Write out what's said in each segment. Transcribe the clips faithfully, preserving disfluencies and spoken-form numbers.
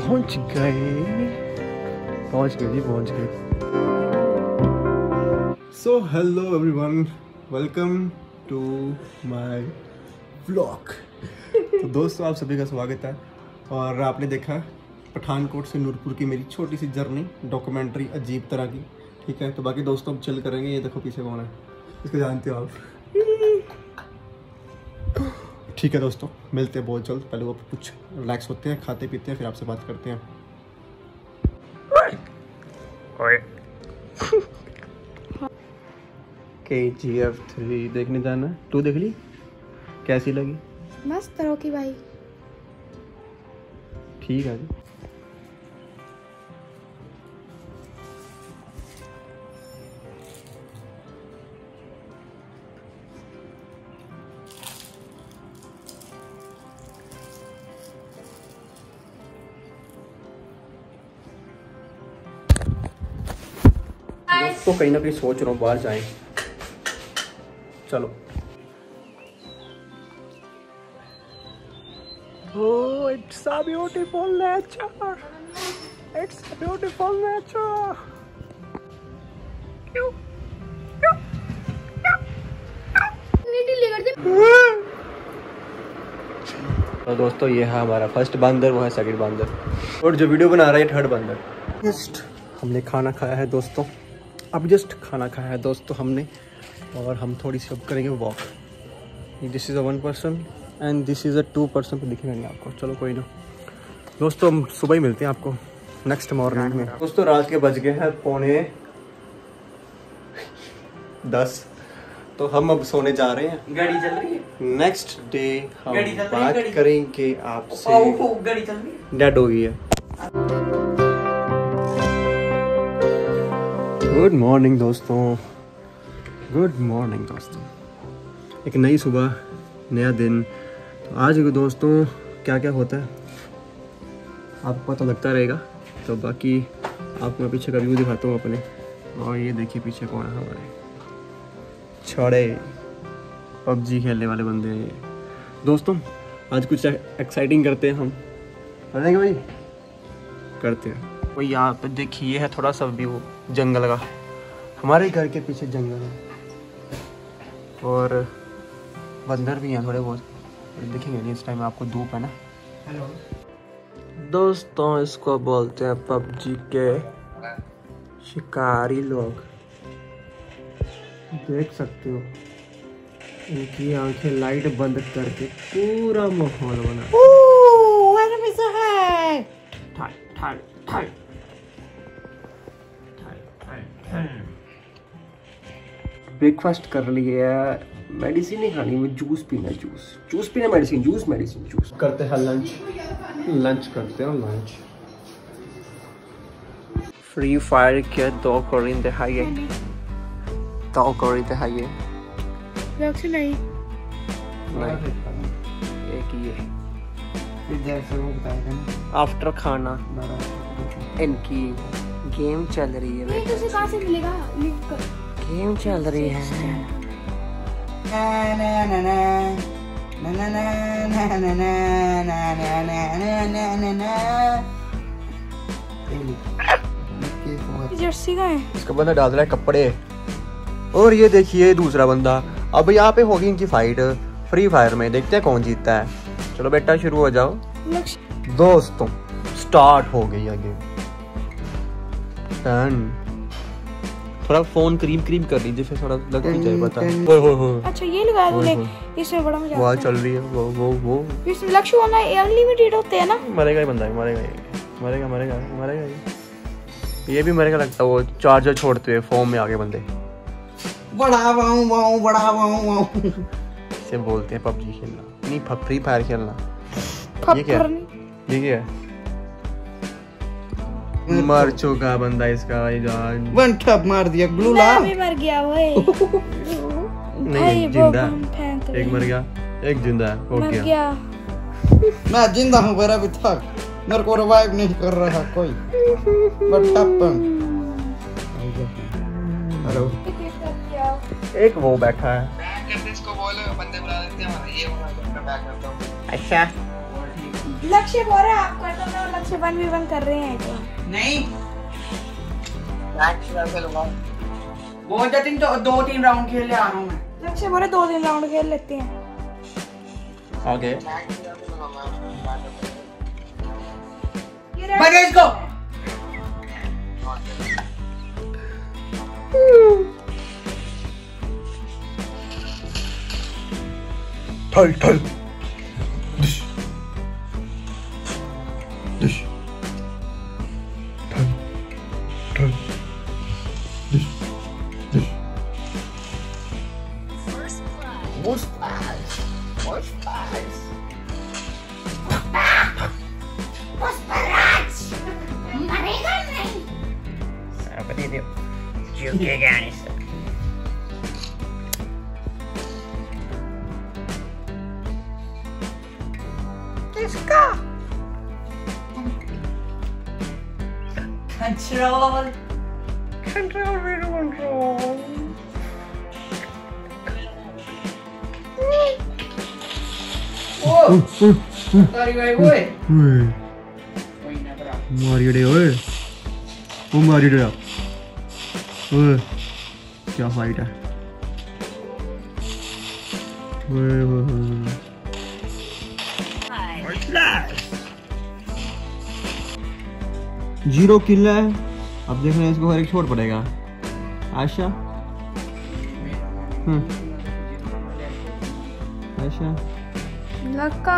पहुंच गए पहुंच गए जी पहुंच गए। So hello everyone, welcome to my vlog. तो दोस्तों आप सभी का स्वागत है। और आपने देखा पठानकोट से नूरपुर की मेरी छोटी सी जर्नी, डॉक्यूमेंट्री अजीब तरह की, ठीक है। तो बाकी दोस्तों अब चिल करेंगे। ये देखो पीछे कौन है, इसको जानते हो आप, ठीक है। दोस्तों मिलते हैं बहुत जल्द। पहले वो कुछ रिलैक्स होते हैं, खाते पीते हैं, फिर आपसे बात करते हैं। के जी एफ थ्री देखने जाना है, तू देख ली कैसी लगी? मस्त रॉकी भाई, ठीक है जी। दोस्तों कहीं ना कहीं सोच रहा हूँ बाहर जाएं, चलो। Oh, it's a beautiful nature. It's a beautiful nature. क्यों? क्यों? तो दोस्तों ये है हमारा फर्स्ट बंदर, वो है सेकंड बंदर, और जो वीडियो बना रहा है थर्ड बंदर। जस्ट हमने खाना खाया है दोस्तों, अब जस्ट खाना खाया है दोस्तों हमने, और हम थोड़ी सी अब करेंगे walk. This is a one person and this is a two person, तो दिखेगा नहीं आपको। चलो कोई ना दोस्तों, हम सुबह ही मिलते हैं आपको नेक्स्ट मॉर्निंग में। दोस्तों रात के बज गए हैं पौने दस, तो हम अब सोने जा रहे हैं। गाड़ी चल रही है। नेक्स्ट डे हम गाड़ी चल रही है, बात गाड़ी। करेंगे आपसे। गाड़ी चल रही है। डेड हो गई है। गुड मॉर्निंग दोस्तों, गुड मॉर्निंग दोस्तों। एक नई सुबह, नया दिन। तो आज दोस्तों क्या क्या होता है आपको पता लगता रहेगा। तो बाकी आपको मैं पीछे का व्यू दिखाता हूँ अपने। और ये देखिए पीछे कौन है हमारे छोड़े पबजी खेलने वाले बंदे हैं दोस्तों। आज कुछ एक्साइटिंग करते हैं हम, करेंगे भाई, करते हैं। वो यहाँ पे देखिए, ये है थोड़ा सा व्यू जंगल का। हमारे घर के पीछे जंगल है और बंदर भी हैं थोड़े बहुत, दिखेंगे नहीं इस टाइम, आपको धूप है ना। हेलो दोस्तों, इसको बोलते हैं पबजी के शिकारी लोग। देख सकते हो इनकी आंखें लाइट बंद करके पूरा माहौल बना। ठाई, ठाई, ठाई। ब्रेकफास्ट कर लिया, मेडिसिन नहीं खानी, में जूस पीना, जूस जूस पीना, मेडिसिन जूस, मेडिसिन जूस। करते हैं लंच, लंच करते हैं लंच। फ्री फायर के दो करिंदे हाये, दो करिंदे हाये नहीं नहीं, एक ये आफ्टर खाना इनकी गेम चल रही है। नहीं, तुझे कहाँ से मिलेगा? गेम चल रही है। जर्सी का है, इसका बंदा डाल रहा है कपड़े। और ये देखिए दूसरा बंदा। अब यहाँ पे होगी इनकी फाइट फ्री फायर में, देखते हैं कौन जीतता है। चलो बेटा शुरू हो जाओ। दोस्तों स्टार्ट हो गई गेम। टर्न, थोड़ा फोन क्रीम क्रीम कर लीजिए, फिर थोड़ा लग भी जाए पता। ओए होए होए, अच्छा ये लगाया तूने, इसमें बड़ा मजा आता है। वहाँ चल रही है वो वो वो इसमें लक्ष्य होना अनलिमिटेड होते हैं ना। मरेगा ही बंदा, मरेगा ही, मरेगा मरेगा मरेगा ही। ये भी मरेगा लगता है, वो चार्जर छोड़ते हुए फॉर्म में आगे बंदे। बड़ा वाऊ वाऊ, बड़ा वाऊ वाऊ इसे बोलते हैं पबजी खेलना, नहीं फ्री फायर खेलना। ये क्या ये क्या है? मर चुका बंदा इसका भाई जान, वन टैप मार दिया। ग्लू ला, मैं भी मर गया भाई। नहीं जिंदा, एक मर गया, एक जिंदा है। हो मर गया, गया। मैं जिंदा हूँ, मेरा भी था, मेरे को रिवाइव नहीं कर रहा कोई। What happened? हेलो, एक वो बैठा है। इसको बोलो बंदे बुला लेते हैं, ये वाला बैक करता हूं। अच्छा लक्ष्य बोल रहा है आप कर दो ना, लक्ष्य वन भी वन कर रहे हैं तो नहीं वो तीन तो दो तीन राउंड खेल ले आ रहा हूँ मैं। लक्ष्य बोल रहे दो दिन राउंड खेल लेते हैं। ओके भागे इसको। ठल ठल डिश डिश ठल ठल डिश डिश First prize. First prize. मरेगा नहीं। अब दे दे। झुकेगा नहीं सर। किसका? Control. Control, video control. Oh, sorry भाई वो है। कोई ना बरा। मारियो डे ओए, वो मारियो डे ओए, क्या फाइट है? ओए ओए जीरो किल है। अब देख रहे हैं इसको हर एक छोड़ पड़ेगा। आशा हम्म आशा लगा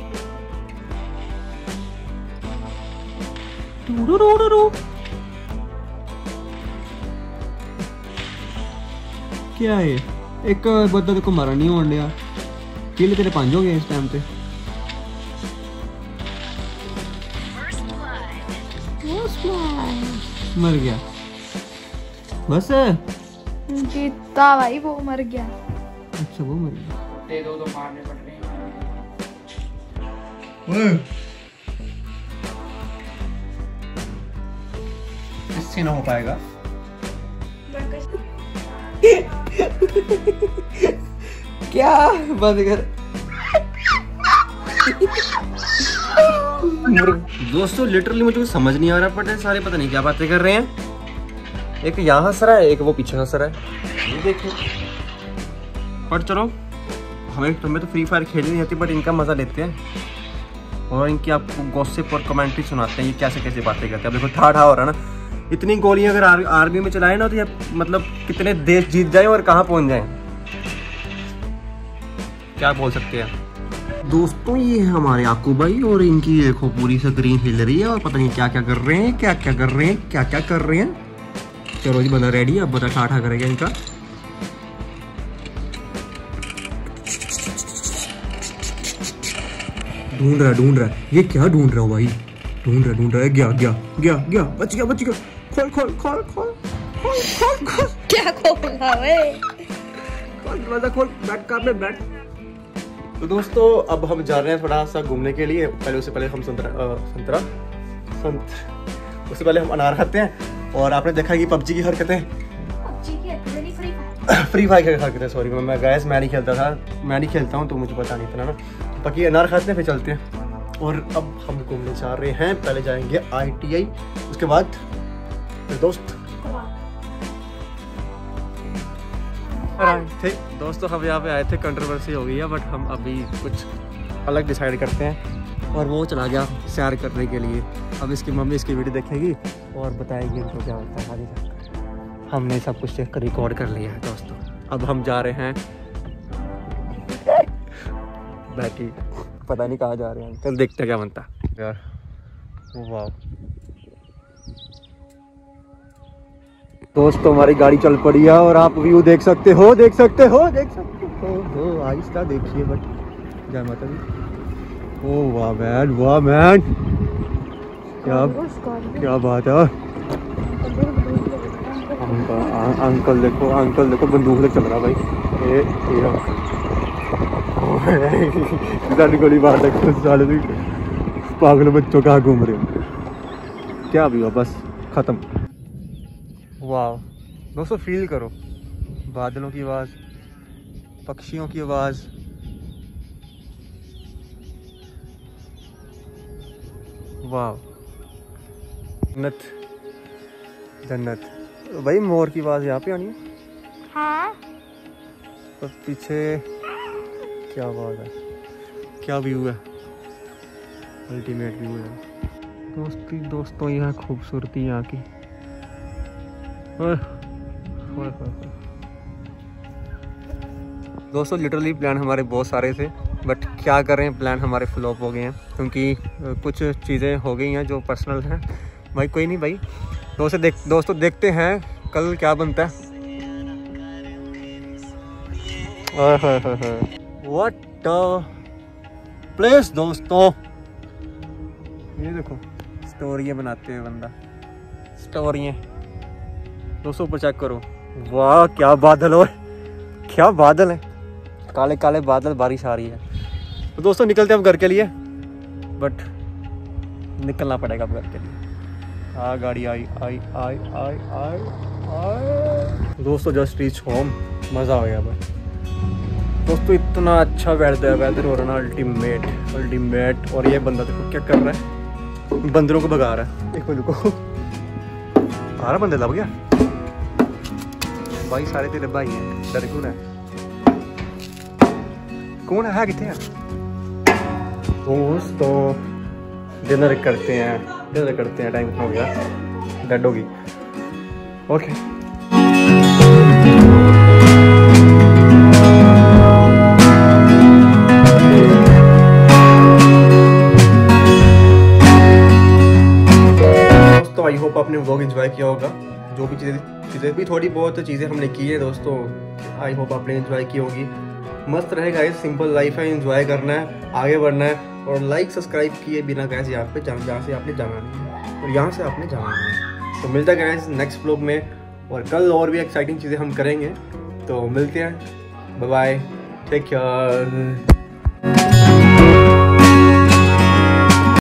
क्या है? एक बंदा तेरे को मारा नहीं होने दिया। किल तेरे पांच हो गए इस टाइम पे। मर गया बस। जीता भाई, वो मर गया। अच्छा वो मर गया। दे दो तो मारने पड़ रहे हैं। इससे ना हो पाएगा। क्या बंद कर। दोस्तों लिटरली मुझे कुछ समझ नहीं आ रहा, बट सारे पता नहीं क्या बातें कर रहे हैं। एक यहाँ हंस रहा है, एक वो पीछे हंस रहा है। ये देखिए, पर चलो हमें हमें तो फ्री फायर खेलनी नहीं आती, बट इनका मजा लेते हैं और इनकी आपको गॉसिप और कमेंट्री सुनाते हैं। ये कैसे कैसे बातें करते हैं। अब देखो ठा ठा हो रहा है ना। इतनी गोलियां अगर आर, आर्मी में चलाए ना तो ये मतलब कितने देश जीत जाए और कहाँ पहुंच जाए, क्या बोल सकते हैं। दोस्तों ये है हमारे आकू भाई और इनकी देखो पूरी स्क्रीन हिल रही है और पता नहीं क्या क्या कर रहे हैं, क्या क्या कर रहे हैं, क्या क्या कर रहे हैं। चलो जी बंदा रेडी है, अब बता ठाठा करेगा इनका। ढूंढ रहा ढूंढ रहा ये क्या ढूंढ रहा हो भाई? ढूंढ रहा ढूंढ रहा है। गया गया गया गया बच गया बच गया। खोल खोल खोल खोल खोल खोल खोल। क्या खोला वे? खोल दरवाजा खोल। बैठ कार में बैठ। तो दोस्तों अब हम जा रहे हैं थोड़ा सा घूमने के लिए। पहले उससे पहले हम संतरा आ, संतरा संत उससे पहले हम अनार खाते हैं। और आपने देखा कि पबजी की हरकतें, फ्री फायर की हरकतें, सॉरी मैं गैस मैं नहीं खेलता था, मैं नहीं खेलता हूँ तो मुझे पता नहीं था ना। बाकी अनार खाते हैं फिर चलते हैं। और अब हम घूमने जा रहे हैं। पहले जाएंगे आई टी आई, उसके बाद फिर दोस्त थे। दोस्तों हम यहाँ पे आए थे, कंट्रोवर्सी हो गई है, बट हम अभी कुछ अलग डिसाइड करते हैं। और वो चला गया सैर करने के लिए। अब इसकी मम्मी इसकी वीडियो देखेगी और बताएगी इनको क्या होता है। आगे जाकर हमने सब कुछ रिकॉर्ड कर लिया है दोस्तों। अब हम जा रहे हैं बैठी, पता नहीं कहाँ जा रहे हैं, कल देखते हैं क्या बनता है यार। वाह दोस्तों हमारी गाड़ी चल पड़ी है और आप व्यू देख सकते हो देख सकते हो देख सकते हो हो आहिस्ता देखिए। बट जय माता दी। ओ वाह मैन, वाह मैन, क्या क्या बात है। अंकल अंकल देखो, अंकल देखो बंदूक से चल रहा भाई। ए, ए, गोली मार देखो साले भी पागल बच्चों कहाँ घूम रहे हो। क्या भी हुआ, बस खत्म। वाह दोस्तों फील करो बादलों की आवाज़, पक्षियों की आवाज़। वाह जन्नत जन्नत। भाई मोर की आवाज़ यहाँ पे आनी है। हाँ और पीछे क्या बात है, क्या व्यू है, अल्टीमेट व्यू है दोस्ती दोस्तों। यह खूबसूरती यहाँ की। ओए, ओए, ओए, ओए। दोस्तों लिटरली प्लान हमारे बहुत सारे थे, बट क्या करें प्लान हमारे फ्लॉप हो गए हैं क्योंकि कुछ चीज़ें हो गई हैं जो पर्सनल हैं। भाई कोई नहीं भाई, दोस्तों देख दोस्तों देखते हैं कल क्या बनता है। व्हाट प्लेस दोस्तों, ये देखो स्टोरियाँ बनाते हुए बंदा, स्टोरियाँ दोस्तों ऊपर चेक करो। वाह क्या बादल हो, क्या बादल है, काले काले बादल, बारिश आ रही है। तो दोस्तों निकलते हैं हम घर के लिए, बट निकलना पड़ेगा अब घर के लिए। हाँ गाड़ी आई आई आई आई आई आई दोस्तों जस्ट रीच होम, मज़ा आ गया भाई। दोस्तों इतना अच्छा वेदर वेदर हो रहा ना, अल्टीमेट अल्टीमेट। और ये बंदा देखो क्या कर रहा है, बंदरों को भगा रहा है। देखो देखो आ रहा बंदे लग गया भाई, सारे तेरे भाई हैं। डर कौन है, कौन है कितने हैं दोस्तों। डिनर करते हैं डिनर करते हैं, टाइम हो गया, डेड होगी। ओके दोस्तों, आई होप आपने व्लॉग एंजॉय किया होगा। जो भी चीज़ें चीज़ें भी थोड़ी बहुत चीज़ें हमने की है दोस्तों, आई होप आपने एंजॉय की होगी। मस्त रहेगा, ये सिंपल लाइफ है, एंजॉय करना है, आगे बढ़ना है। और लाइक सब्सक्राइब किए बिना गैस यहाँ पे जहाँ से आपने जाना नहीं है और यहाँ से आपने जाना नहीं है। तो मिलता है गैस नेक्स्ट व्लॉग में, और कल और भी एक्साइटिंग चीज़ें हम करेंगे। तो मिलते हैं, बाय बाय, टेक केयर।